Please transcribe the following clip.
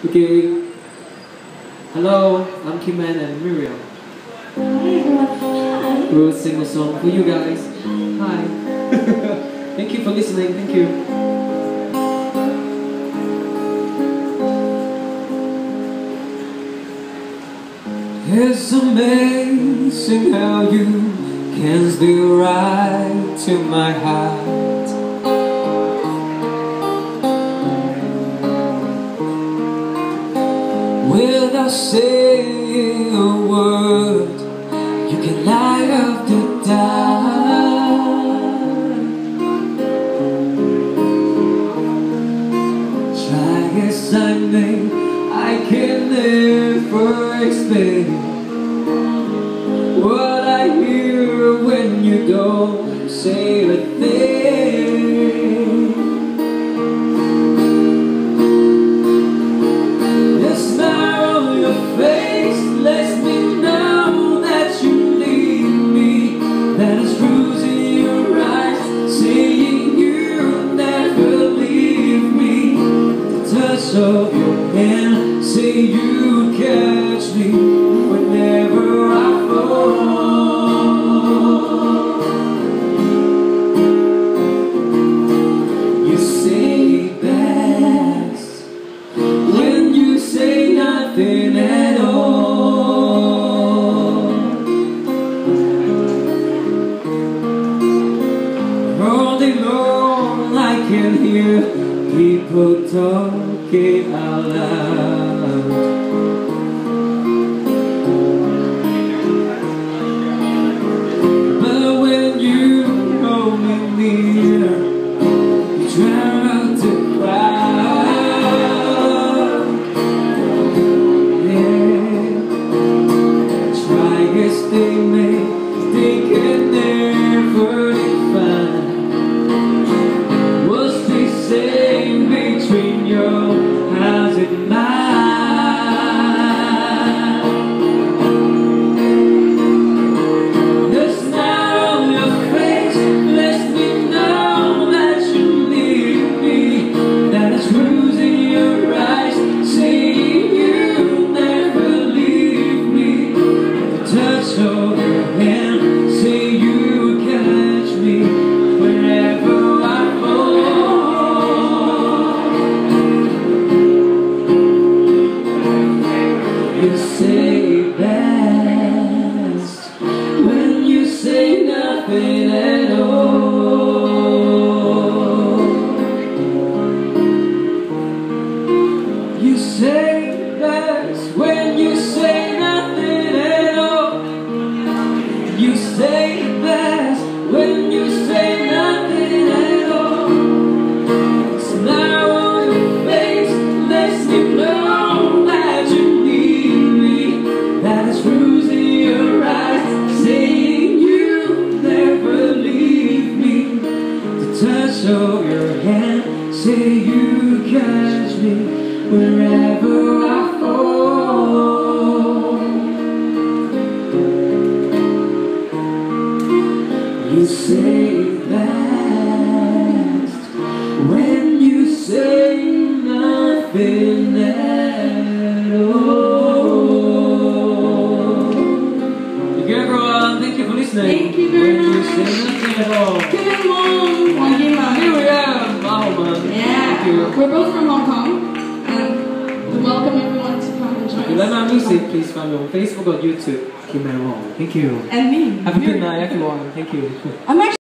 Okay. Hello, I'm Kimman and Miriam. Hi everyone. We'll sing a song for you guys. Hi. Thank you for listening. Thank you. It's amazing how you can still right to my heart. Without saying a word, you can light up the dark. Try as I may, I can never explain what I hear when you don't say a thing. The smile on your face lets me know that you need me. That is bruising your eyes, saying you'll never leave me. The touch of your hand, say you catch me whenever I fall. You say best when you say nothing at all. All day long I can hear people talking out loud. Drown out the crowd, yeah. Try as they may, they can never define what's they say between your eyes and mine. The smile on your face lets me know that you need me. That is bruising your eyes, saying you'll never leave me. The touch of your hand, say you catch me whenever I fall. You say best when you say nothing at all. You say best when you say nothing at all. You say best when you say nothing at all. Smile on your face lets me know that you need me. That is bruising your eyes, saying you'll never leave me. The touch of your hand, say you catch me wherever I fall. You say best when you say nothing at all. Thank you everyone, thank you for listening. Thank you very much. When you say nothing at all. Kimman Wong, Miriam, wow man. Yeah, Thank you. we're both from Hong Kong, and we welcome everyone to come and join us. If you like my music, please find me on Facebook or YouTube, Kimman Wong. Thank you. And me. Have a good night everyone. Thank you. I'm actually